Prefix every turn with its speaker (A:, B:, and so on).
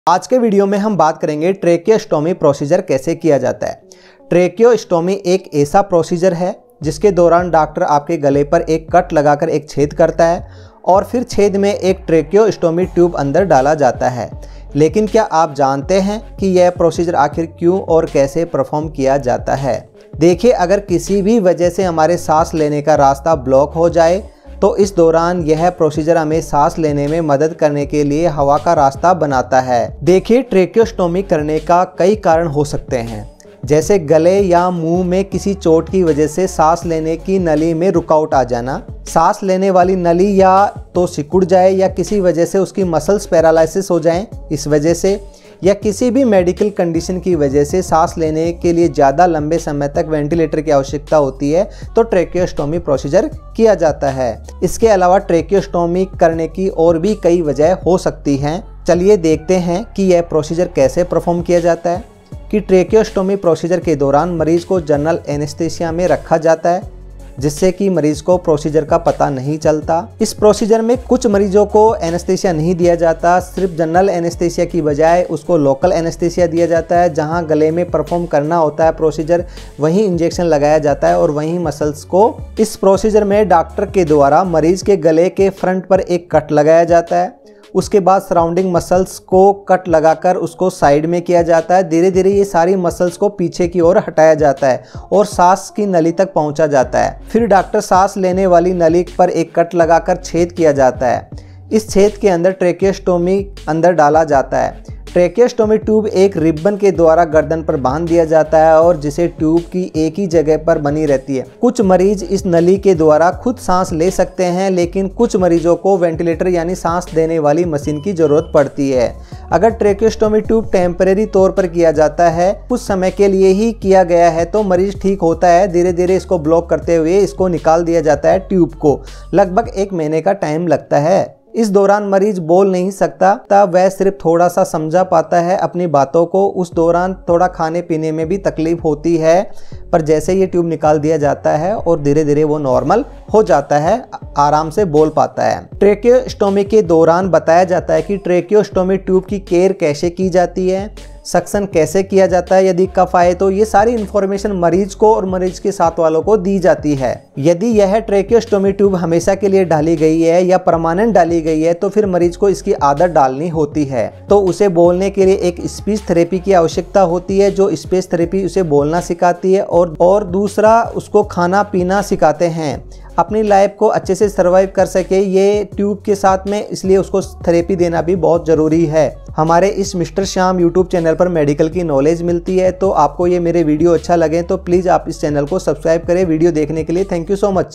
A: आज के वीडियो में हम बात करेंगे ट्रेकियोस्टोमी प्रोसीजर कैसे किया जाता है। ट्रेकियोस्टोमी एक ऐसा प्रोसीजर है जिसके दौरान डॉक्टर आपके गले पर एक कट लगाकर एक छेद करता है और फिर छेद में एक ट्रेकियोस्टोमी ट्यूब अंदर डाला जाता है। लेकिन क्या आप जानते हैं कि यह प्रोसीजर आखिर क्यों और कैसे परफॉर्म किया जाता है? देखिए, अगर किसी भी वजह से हमारे सांस लेने का रास्ता ब्लॉक हो जाए तो इस दौरान यह प्रोसीजर हमें सांस लेने में मदद करने के लिए हवा का रास्ता बनाता है। देखिए, ट्रेकियोस्टोमी करने का कई कारण हो सकते हैं, जैसे गले या मुंह में किसी चोट की वजह से सांस लेने की नली में रुकावट आ जाना, सांस लेने वाली नली या तो सिकुड़ जाए या किसी वजह से उसकी मसल्स पैरालिसिस हो जाएं, इस वजह से या किसी भी मेडिकल कंडीशन की वजह से सांस लेने के लिए ज़्यादा लंबे समय तक वेंटिलेटर की आवश्यकता होती है तो ट्रेकियोस्टोमी प्रोसीजर किया जाता है। इसके अलावा ट्रेकियोस्टोमी करने की और भी कई वजह हो सकती हैं। चलिए देखते हैं कि यह प्रोसीजर कैसे परफॉर्म किया जाता है। कि ट्रेकियोस्टोमी प्रोसीजर के दौरान मरीज को जनरल एनेस्थीसिया में रखा जाता है, जिससे कि मरीज को प्रोसीजर का पता नहीं चलता। इस प्रोसीजर में कुछ मरीजों को एनेस्थीसिया नहीं दिया जाता, सिर्फ जनरल एनेस्थीसिया की बजाय उसको लोकल एनेस्थीसिया दिया जाता है। जहां गले में परफॉर्म करना होता है प्रोसीजर, वहीं इंजेक्शन लगाया जाता है और वहीं मसल्स को। इस प्रोसीजर में डॉक्टर के द्वारा मरीज के गले के फ्रंट पर एक कट लगाया जाता है। उसके बाद सराउंडिंग मसल्स को कट लगाकर उसको साइड में किया जाता है। धीरे धीरे ये सारी मसल्स को पीछे की ओर हटाया जाता है और सांस की नली तक पहुंचा जाता है। फिर डॉक्टर सांस लेने वाली नली पर एक कट लगाकर छेद किया जाता है। इस छेद के अंदर ट्रेकियोस्टोमी अंदर डाला जाता है। ट्रेकियोस्टोमी ट्यूब एक रिबन के द्वारा गर्दन पर बांध दिया जाता है और जिसे ट्यूब की एक ही जगह पर बनी रहती है। कुछ मरीज इस नली के द्वारा खुद सांस ले सकते हैं, लेकिन कुछ मरीजों को वेंटिलेटर यानी सांस देने वाली मशीन की जरूरत पड़ती है। अगर ट्रेकियोस्टोमी ट्यूब टेम्परेरी तौर पर किया जाता है, कुछ समय के लिए ही किया गया है, तो मरीज ठीक होता है। धीरे धीरे इसको ब्लॉक करते हुए इसको निकाल दिया जाता है ट्यूब को। लगभग 1 महीने का टाइम लगता है। इस दौरान मरीज बोल नहीं सकता, तब वह सिर्फ थोड़ा सा समझा पाता है अपनी बातों को। उस दौरान थोड़ा खाने पीने में भी तकलीफ होती है, पर जैसे ये ट्यूब निकाल दिया जाता है और धीरे धीरे वो नॉर्मल हो जाता है, आराम से बोल पाता है। ट्रेकियोस्टोमी के दौरान बताया जाता है कि ट्रेकियोस्टोमी ट्यूब की केयर कैसे की जाती है, सक्शन कैसे किया जाता है, यदि कफ आए तो ये सारी इन्फॉर्मेशन मरीज को और मरीज के साथ वालों को दी जाती है। यदि यह ट्रेकियोस्टोमी ट्यूब हमेशा के लिए डाली गई है या परमानेंट डाली गई है तो फिर मरीज को इसकी आदत डालनी होती है। तो उसे बोलने के लिए एक स्पीच थेरेपी की आवश्यकता होती है, जो स्पीच थेरेपी उसे बोलना सिखाती है और दूसरा उसको खाना पीना सिखाते हैं, अपनी लाइफ को अच्छे से सर्वाइव कर सके ये ट्यूब के साथ में, इसलिए उसको थेरेपी देना भी बहुत ज़रूरी है। हमारे इस मिस्टर श्याम यूट्यूब चैनल पर मेडिकल की नॉलेज मिलती है। तो आपको ये मेरे वीडियो अच्छा लगे तो प्लीज़ आप इस चैनल को सब्सक्राइब करें। वीडियो देखने के लिए थैंक यू सो मच।